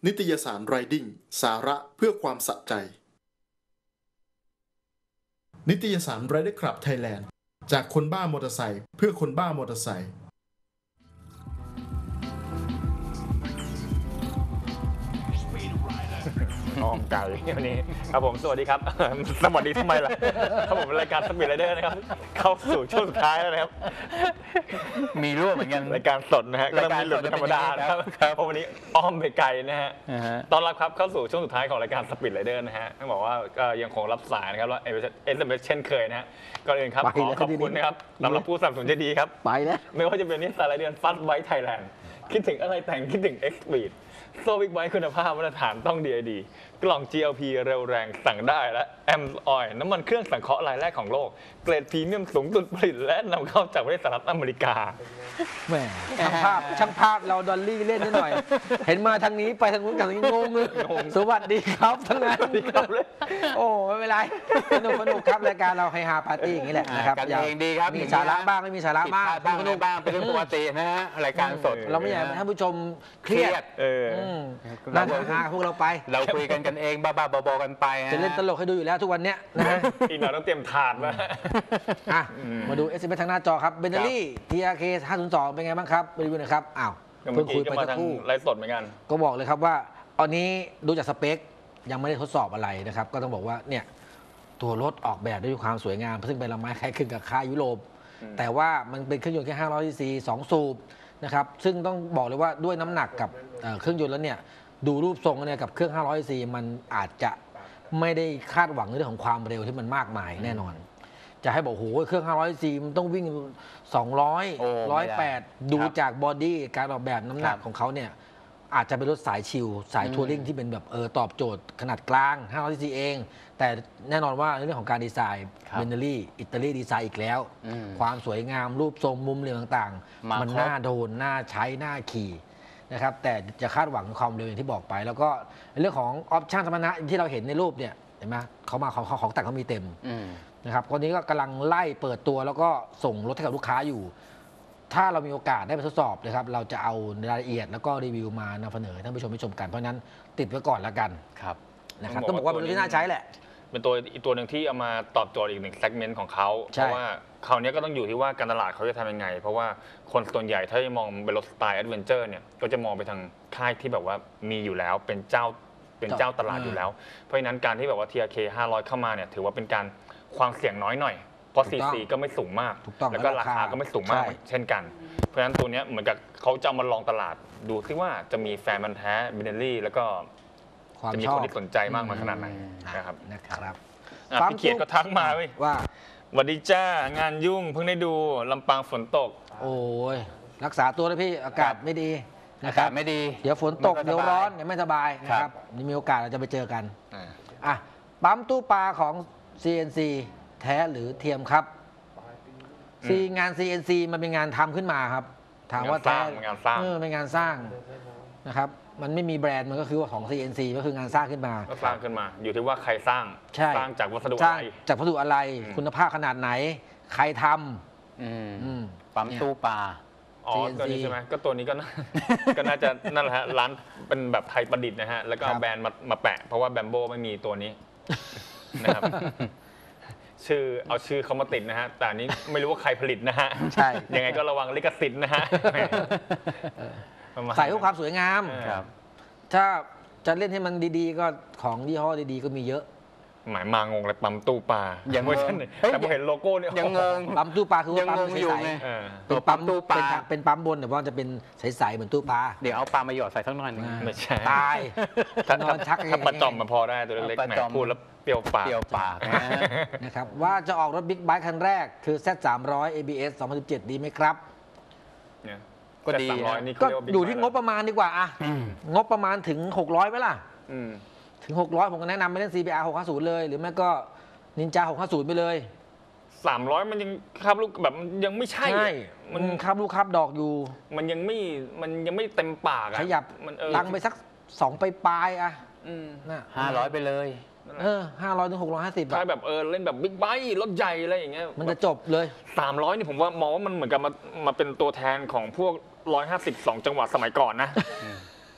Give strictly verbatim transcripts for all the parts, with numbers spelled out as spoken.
นิตยสาร Riding สาระเพื่อความสะใจนิตยสาร Rider Club Thailand จากคนบ้ามอเตอร์ไซค์เพื่อคนบ้ามอเตอร์ไซค์น้องไก่วันนี้ครับผมสวัสดีครับสวัสดีทำไมล่ะครับผมรายการสปีดไรเดอร์นะครับเข้าสู่ช่วงสุดท้ายแล้วนะครับมีรั่วเหมือนกันรายการสดนะฮะก็ต้องมีหลุดธรรมดาครับเพราะวันนี้อ้อมไปไกลนะฮะตอนรับครับเข้าสู่ช่วงสุดท้ายของรายการสปีดไรเดอร์นะฮะต้องบอกว่าก็ยังคงรับสายนะครับแล้วเอสเอ็มเอสเช่นเคยนะฮะก่อนอื่นครับขอขอบคุณนะครับสำหรับผู้สนับสนุนใจดีครับไปแล้วไม่ว่าจะเป็นนิสสันไรเดอร์ฟัสไบค์ไทยแลนด์คิดถึงอะไรแต่งคิดถึง X Speedโซ่บิ๊กไบค์คุณภาพมาตรฐานต้อง ดี ไอ ดี กล่อง จี แอล พี เร็วแรงสั่งได้และแอมออยล์น้ำมันเครื่องสังเคราะห์รายแรกของโลกเกรดพรีเมียมสูงสุดผลิตและนำเข้าจากประเทศสหรัฐอเมริกาแหมช่างภาพช่างภาพเราดอลลี่เล่นนิดหน่อยเห็นมาทางนี้ไปทางนู้นกันนี้งงเลยสวัสดีครับทั้งนั้นโอ้ไม่เป็นไรสนุกสนุกครับรายการเราไฮฮาปาร์ตี้อย่างนี้แหละนะครับกันเองดีครับมีสาระบ้างไม่มีสาระบ้างสนุกบ้างเป็นเรื่องปกตินะฮะรายการสดเราไม่อยากให้ท่านผู้ชมเครียดนั่งหาพวกเราไปเราคุยกันกันเองบ้าๆบอๆกันไปจะเล่นตลกให้ดูอยู่แล้วทุกวันเนี้ยนะฮะอีกหน่อยต้องเตรียมถาดมามาดู เอส เอ็ม เอส ทางหน้าจอครับเบนเนอรี่ ที อาร์ เค ห้าศูนย์สองเป็นไงบ้างครับไปดูหน่อยครับอ้าวเพิ่งคุยไปสักครู่ไลฟ์สดเหมือนกันก็บอกเลยครับว่าตอนนี้ดูจากสเปคยังไม่ได้ทดสอบอะไรนะครับก็ต้องบอกว่าเนี่ยตัวรถออกแบบด้วยความสวยงามซึ่งเป็นละไม้คล้ายคลึงกับค่ายยุโรปแต่ว่ามันเป็นเครื่องยนต์แค่ห้าร้อยซีซีสองสูบนะครับซึ่งต้องบอกเลยว่าด้วยน้ำหนักกับเครื่องยนต์แล้วเนี่ยดูรูปทรงเนี่ยกับเครื่องห้าร้อยซีซีมันอาจจะไม่ได้คาดหวังในเรื่องของความเร็วที่มันมากมายแน่นอนจะให้บอกโหเครื่องห้าร้อยซีซีมันต้องวิ่งสองร้อย หนึ่งร้อยแปดดูจากบอดี้การออกแบบน้ำหนักของเขาเนี่ยอาจจะเป็นรถสายชิลสายทัวริงที่เป็นแบบเออตอบโจทย์ขนาดกลางห้าร้อยซีซีเองแต่แน่นอนว่าในเรื่องของการดีไซน์เบนเนอรี่อิตาลีดีไซน์อีกแล้วความสวยงามรูปทรงมุมเหลี่ยมต่างๆมันน่าโดนน่าใช้น่าขี่นะครับแต่จะคาดหวังความเร็วอย่างที่บอกไปแล้วก็ในเรื่องของออปชั่นสมรรถนะที่เราเห็นในรูปเนี่ยเห็นไหมเขามาของของแต่งเขามีเต็มนะครับตอนนี้ก็กำลังไล่เปิดตัวแล้วก็ส่งรถให้กับลูกค้าอยู่ถ้าเรามีโอกาสได้ไปทดสอบนะครับเราจะเอารายละเอียดแล้วก็รีวิวมานำเสนอท่านผู้ชมไปชมกันเพราะนั้นติดไว้ก่อนแล้วกันครับนะครับต้องบอกว่าเป็นรถที่น่าใช้แหละเป็นตัวอีกตัวหนึ่งที่เอามาตอบโจทย์อีกหนึ่งเซกเมนต์ของเขาเพราะว่าคราวนี้ก็ต้องอยู่ที่ว่าการตลาดเขาจะทำยังไงเพราะว่าคนส่วนใหญ่ถ้ามองเป็นรถสไตล์แอดเวนเจอร์เนี่ยก็จะมองไปทางค่ายที่แบบว่ามีอยู่แล้วเป็นเจ้าเป็นเจ้าตลาดอยู่แล้วเพราะฉะนั้นการที่แบบว่า ที อาร์ เค ห้าร้อยเข้ามาเนี่ยถือว่าเป็นการความเสี่ยงน้อยหน่อยเพราะ ซี ซี ก็ไม่สูงมากแล้วก็ราคาก็ไม่สูงมากเช่นกันเพราะฉะนั้นตัวนี้เหมือนกับเขาจะมาลองตลาดดูซิว่าจะมีแฟนมันแท้เบนเนอรี่แล้วก็จะมีคนที่สนใจมากมาขนาดไหนนะครับนะครับพี่เกียรติก็ทักมาเว้ยว่าสวัสดีจ้างานยุ่งเพิ่งได้ดูลำปางฝนตกโอ้ยรักษาตัวเลยพี่อากาศไม่ดีอากาศไม่ดีเดี๋ยวฝนตกเดี๋ยวร้อนเดี๋ยวไม่สบายนะครับนี่มีโอกาสเราจะไปเจอกันอ่ะปั๊มตู้ปลาของ ซี เอ็น ซี แท้หรือเทียมครับซีงาน ซี เอ็น ซี มันเป็นงานทำขึ้นมาครับถามว่าแท้เออเป็นงานสร้างนะครับมันไม่มีแบรนด์มันก็คือว่าของ ซี เอ็น ซี ก็คืองานสร้างขึ้นมาก็สร้างขึ้นมาอยู่ที่ว่าใครสร้างสร้างจากวัสดุอะไรจากวัสดุอะไรคุณภาพขนาดไหนใครทำปั๊มตู้ปลาอ๋อตัวนี้ใช่ไหมก็ตัวนี้ก็ก็น่าจะนั่นแหละฮะร้านเป็นแบบไทยประดิษฐ์นะฮะแล้วก็เอาแบรนด์มามาแปะเพราะว่าแบมโบไม่มีตัวนี้นะครับชื่อเอาชื่อเขามาติดนะฮะแต่นี้ไม่รู้ว่าใครผลิตนะฮะใช่ยังไงก็ระวังลิขสิทธิ์นะฮะใส่เพื่อความสวยงามถ้าจะเล่นให้มันดีๆก็ของยี่ห้อดีๆก็มีเยอะหมายมางงเลยปั๊มตู้ปลายังไม่ใช่แต่พอเห็นโลโก้เนี่ยยังงงปั๊มตู้ปลาคือว่าปั๊มใสๆเป็นปั๊มตู้ปลาเป็นปั๊มบนแต่ว่าจะเป็นใสๆเหมือนตู้ปลาเดี๋ยวเอาปลามาหยอดใส่สักหน่อยนึงไม่ใช่ตายนอนชักถ้าปลาจอมมาพอได้ตัวเล็กๆแหมพูดแล้วเปรี้ยวปากเปรี้ยวปากนะครับว่าจะออกรถบิ๊กไบค์คันแรกคือ แซด สามร้อย เอ บี เอส สองพันสิบเจ็ดดีไหมครับก็ดีก็อยู่ที่งบประมาณดีกว่าอ่ะงบประมาณถึงหกร้อยไหมล่ะถึงหกร้อยผมก็แนะนำไปเล่น ซี บี อาร์ หกห้าศูนย์เลยหรือไม่ก็นินจาหกห้าศูนย์ไปเลยสามร้อยมันยังคับลูกแบบยังไม่ใช่ใช่มันคับลูกคับดอกอยู่มันยังไม่มันยังไม่เต็มปากอ่ะขยับมันตังไปสักสองไปปลายอ่ะน่ะห้าร้อยไปเลยเออห้าร้อยถึงหกร้อยห้าสิบใช่แบบเออเล่นแบบบิ๊กไบค์รถใหญ่อะไรอย่างเงี้ยมันจะจบเลยสามร้อยนี่ผมว่ามองว่ามันเหมือนกับมามาเป็นตัวแทนของพวกหนึ่งร้อยห้าสิบสองจังหวัดสมัยก่อนนะ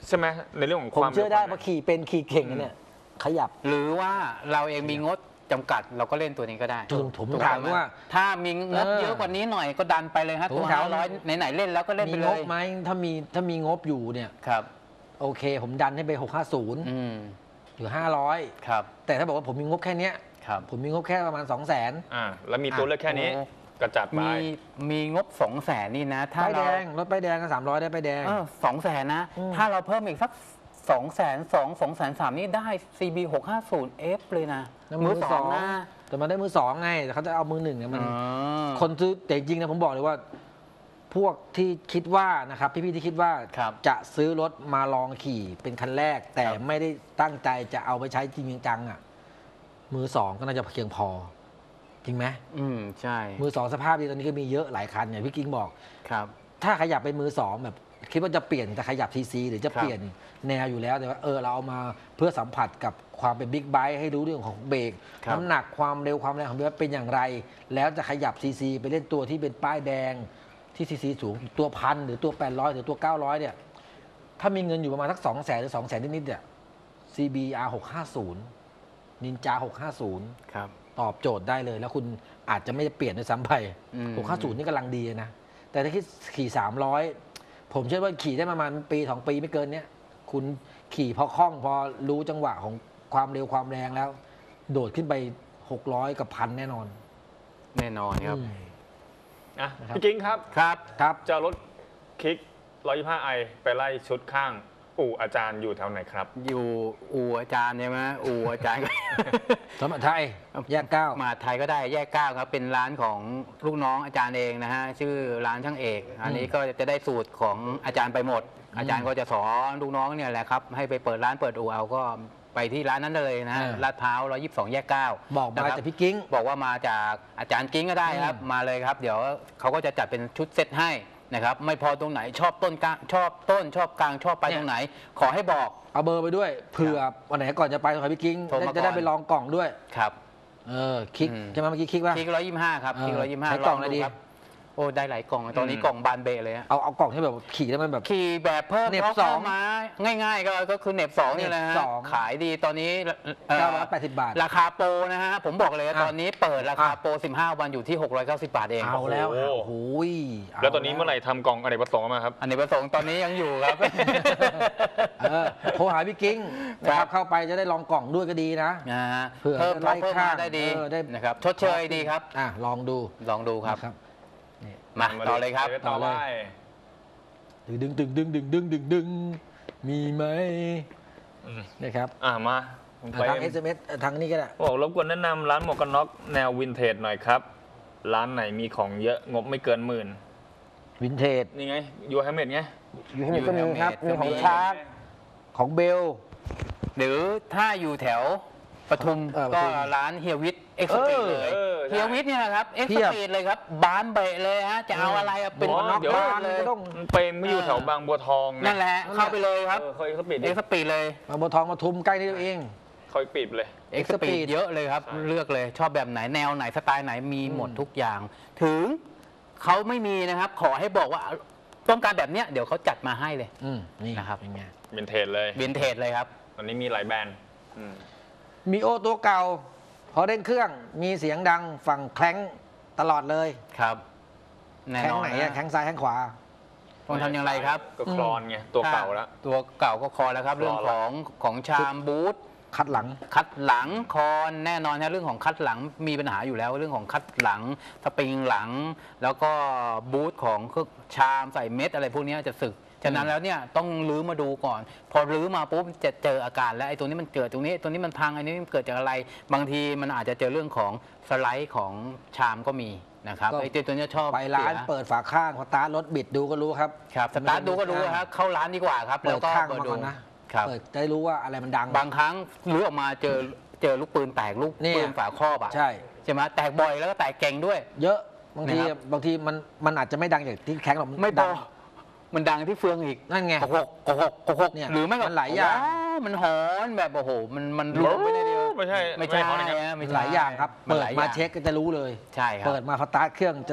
ใช่ไหมในเรื่องของผมความเชื่อได้ร็วเพราะขี่เป็นขี่เก่งเนี่ยขยับหรือว่าเราเองมีงบจำกัดเราก็เล่นตัวนี้ก็ได้ถูกผมถูกถามไหว่าถ้ามีงบเออเยอะกว่านี้หน่อยก็ดันไปเลยฮะผมตัวถามห้าร้อยไหนๆเล่นแล้วก็เล่นมีไปเลงยบไหมถ้ามีถ้ามีงบอยู่เนี่ยครับโอเค ผมดันให้ไปหกห้าศูนย์อืมอยู่ห้าร้อยครับแต่ถ้าบอกว่าผมมีงบแค่เนี้ยครับผมมีงบแค่ประมาณสองแสนอ่าแล้วมีตัวเลือกแค่นี้โอ้ก็จัดไปมีมีงบสองแสนนี่นะ ถ้าป้ายแดเรางรถป้ายแดงก็สามร้อยได้ป้ายแดงเออสองแสนนะอืมถ้าเราเพิ่มอีกสักสองแสนสองสองแสนสามนี่ได้ ซี บี หกห้าศูนย์ เอฟ เลยนะแล้วมือสองนะแต่มันได้มือสองไงแต่เขาจะเอามือหนึ่งเนี่ยมันอ๋อคนซื้อแต่จริงๆนะผมบอกเลยว่า พวกที่คิดว่านะครับพี่ๆที่คิดว่าครับจะซื้อรถมาลองขี่เป็นคันแรก แต่ครับไม่ได้ตั้งใจจะเอาไปใช้จริงจังๆอ่ะมือสองก็น่าจะเพียงพอ จริงไหมอืมใช่มือสองสภาพดีตอนนี้ก็มีเยอะหลายคันอย่างพี่กิ้งบอกครับถ้าขยับไปมือสองแบบคิดว่าจะเปลี่ยนจะขยับทีซีหรือจะครับเปลี่ยนแนวอยู่แล้วแต่ว่าเออเราเอามาเพื่อสัมผัสกับความเป็นบิ๊กไบค์ให้รู้เรื่องของเบรกครับน้ำหนักความเร็วความแรงของรถเป็นอย่างไร แล้วจะขยับซีซีไปเล่นตัวที่เป็นป้ายแดงที่ซีซีสูงตัวพันหรือตัวแปดร้อยหรือตัวเก้าร้อยเนี่ยถ้ามีเงินอยู่ประมาณสักสองแสนหรือสองแสนนิดๆเนี่ย ซี บี อาร์ หกห้าศูนย์ นินจาหกห้าศูนย์ครับตอบโจทย์ได้เลย แล้วคุณอาจจะไม่ได้เปลี่ยนด้วยซ้ำไปอืมหกห้าศูนย์นี่กำลังดีนะ แต่ถ้าคิดขี่สามร้อยผมเชื่อว่าขี่ได้ประมาณปีสองปีไม่เกินเนี้ยคุณขี่พอคล่องพอรู้จังหวะของความเร็วความแรงแล้ว โดดขึ้นไปหกร้อยกับพันแน่นอนแน่นอนครับอืมอ่ะนะครับพี่กิ้งครับครับครับจะเอารถคลิก หนึ่งร้อยยี่สิบห้าไอ ไปไล่ชุดข้าง อู่อาจารย์อยู่แถวไหนครับอยู่อู่อาจารย์ใช่ไหมอู่อาจารย์ก็สมบัติไทยแยกเก้ามหาไทยก็ได้แยกเก้าครับ เป็นร้านของลูกน้องอาจารย์เองนะฮะ ชื่อร้านช่างเอก อันนี้ก็จะได้สูตรของอาจารย์ไปหมด อาจารย์ก็จะสอนลูกน้องเนี่ยแหละครับ ให้ไปเปิดร้านเปิดอู่เอาก็ไปที่ร้านนั้นเลยนะฮะเออลาดพร้าวหนึ่งร้อยยี่สิบสองแยกเก้าบอกมานะครับจากพี่กิ้งบอกว่ามาจากอาจารย์กิ้งก็ได้ครับอืมมาเลยครับ เดี๋ยวเขาก็จะจัดเป็นชุดเซตให้นะครับ ไม่พอตรงไหนชอบต้นกลางชอบต้นชอบกลางชอบไปตรงไหน ขอให้บอกเอาเบอร์ไปด้วยเผื่อวันไหนก่อนจะไปขอพี่กิ้งโทรมาก่อนจะได้ไปลองกล่องด้วยครับเออคลิกอืมใช่ไหมเมื่อกี้คลิกว่าคลิกร้อยยี่สิบห้าครับเออคลิกร้อยยี่สิบห้าใช้กล่องอะไรดีครับโอ้ได้หลายกล่องตอนนี้อืมกล่องบานเบะเลยฮะเอาเอากล่องที่แบบขี่แล้วมันแบบขี่แบบเพิ่มเหน็บล็อกสองเข้ามาง่ายๆก็ก็คือเหน็บสองนี่แหละเหน็ฮะบสองขายดีตอนนี้เอ่อเก้าร้อยแปดสิบบาทราคาโปรนะฮะผมบอกเลยว่าอ่ะตอนนี้เปิดราคาอ่ะโปรสิบห้าวันอยู่ที่หกร้อยเก้าสิบบาทเองเอาแล้วโอ้โหโอ้โหาแล้วตอนนี้เมื่อไหร่ทำกล่องอเนกประสงค์ออกมาครับอันนี้ประสงค์ตอนนี้ยังอยู่ครับเออโทรหาพี่กิ้งนะคครัรับบ เข้าไปจะได้ลองกล่องด้วยก็ดีนะนะฮะเผื่อเพิ่มจะไล่เพิ่มข้ามมาได้ดีเออได้นะครับชดเชยดีครับอ่ะลองดูลองดูครับนะครับมาต่อเลยครับต่อต่อเลเลยยดึงดึงดึงดึงดึงดึงดึงมีไหมอืมนะครับอ่ามาผมอ่ะไปทาง เอส เอ็ม เอส ทางนี้ก็ได้บอกรบกวนแนะนำร้านหมวกกันน็อกแนววินเทจหน่อยครับ ร้านไหนมีของเยอะงบไม่เกินหมื่นวินเทจนี่ไงยูแฮมเมดไงอยู่ที่นี่ก็มีครับอยู่มีแถวของชาร์กของเบลหรือถ้าอยู่แถวปทุมเออปก็ทุมร้านเฮียวิทเอ็กซ์ปีดเลยเออใช่เฮียวิทเนี่ยนะครับเอ็กเพีซ์ยบปีดเลยครับบานเบะเลยฮะจะเอาอะไรอะเป็นอ๋อน็อกเดี๋ยวบ้านเลยก็ต้องเปรมไม่อยู่แถวบางบัวทองะนั่นแหละเข้าไปเลยครับเออเขาเขาปิดเอ็กซ์ปีดเลยมาบัวทองมาทุมใกล้นี่เองเขาปิดเลยเอ็กซ์ปี X-Speed ดเยอะเลยครับใช่เลือกเลยชอบแบบไหนแนวไหนสไตล์ไหนมีหมดอืมทุกอย่าง ถึงเขาไม่มีนะครับ ขอให้บอกว่าต้องการแบบเนี้ยเดี๋ยวเขาจัดมาให้เลยอืมนี่นะครับเป็นไงวินเทจเลยวินเทจเลยครับตอนนี้มีหลายแบรนด์อืมมีโอตัวเก่า พอเร่งเครื่องมีเสียงดังฝั่งแคล้งตลอดเลยครับแน่แข้นงอนไหนอะนะแข้งซ้ายแข้งขวาต้องทำอย่างไรครับก็คลอนไงตัวเก่าแล้วตัวเก่าก็คอแล้วครับคลเรื่อองแล้วของของชามบูทคัดหลังคัดหลังคอนแน่นอนนะเรื่องของคัดหลังมีปัญหาอยู่แล้วเรื่องของคัดหลังสปริงหลัง แล้วก็บูทของเครื่องชามใส่เม็ดอะไรพวกนี้จะสึกฉะนั้นแล้วเนี่ยต้องรื้อมาดูก่อน พอรื้อมาปุ๊บจะเจออาการแล้วไอ้ตัวนี้มันเกิดตรงนี้ตัวนี้มันพังไอ้นี้มันเกิดจากอะไร บางทีมันอาจจะเจอเรื่องของสไลด์ของชามก็มีนะครับก็ไอ้ตัวตัวเนี้ยชอบไปร้านสียเปิดฝาข้างสตาร์ทรถบิดดูก็รู้ครับครับสตาร์ทดูก็รู้ครับเข้าร้านดีกว่าครับเปิแล้วดก็ข้างเปิดมาดูก่อนนะครับ เปิดจะได้รู้ว่าอะไรมันดังบางครั้งรื้อออกมาเจอเจอลูกปืนแตกลูกเนี่ยปืนฝาครอบอ่ะใช่ใช่ไหมแตกบ่อยแล้วก็แตกเก่งด้วยเยอะบางทีนะครับบางทีมันมันอาจจะไม่ดังอย่างที่แข้งหรอกไม่พดัอง มันดังที่เฟืองอีกนั่นไงกหกกหกกหกเนี่ยหรือไม่ก็มันหลายอย่างว้วมันหอนแบบโอ้โหมันมันรวมไม่ได้เดียวไม่ใช่ไม่ใช่ไม่ใช่นะไม่ใช่หลายอย่างครับมันเปิดหลายมาอย่างเช็คก็จะรู้เลยใช่ครับเปิดมาสตาร์ทเครื่องจะ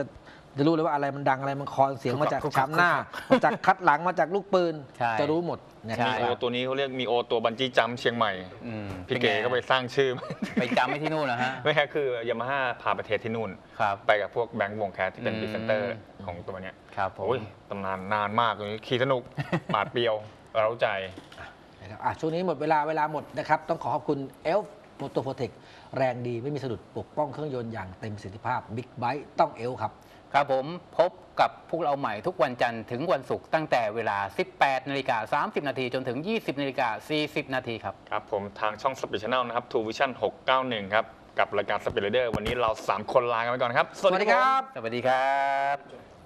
จะรู้เลยว่าอะไรมันดังอะไรมันคอนเสียงมาจากชามหน้ามาจากคัดหลังมาจากลูกปืนใช่จะรู้หมดนะคใช่รับมีโอตัวนี้เขาเรียกมีโอตัวบันจี้จัมป์เชียงใหม่อืมพี่เก๋ก็ไปสร้างชื่อไปจำไม่ที่นู่นนะฮะไม่ใช่คือยามาฮ่าพาไปเทสที่นู่นครับไปกับพวกแบงค์วงแคสที่เป็นอืมพรีเซนเตอร์ของตัวเนี้ยครับผมโอ้ยตำนานนานมากตรงนี้ขี่สนุก ปาดเปรียวเร้าใจนะครับอ่ะช่วงนี้หมดเวลาเวลาหมดนะครับ ต้องขอขอบคุณ เอลฟ์ Motor Protect แรงดีไม่มีสะดุดปกป้องเครื่องยนต์อย่างเต็มประสิทธิภาพ Big Bike ต้อง เอลฟ์ ครับครับผมพบกับพวกเราใหม่ทุกวันจันทร์ถึงวันศุกร์ตั้งแต่เวลา สิบแปดนาฬิกาสามสิบนาทีจนถึง ยี่สิบนาฬิกาสี่สิบนาทีครับครับผมทางช่อง Speed Channel นะครับ True Vision หกเก้าหนึ่งครับ กับรายการ Speed Rider วันนี้เรา สาม คนลากันไปก่อนครับสวัสดีครับสวัสดีครับ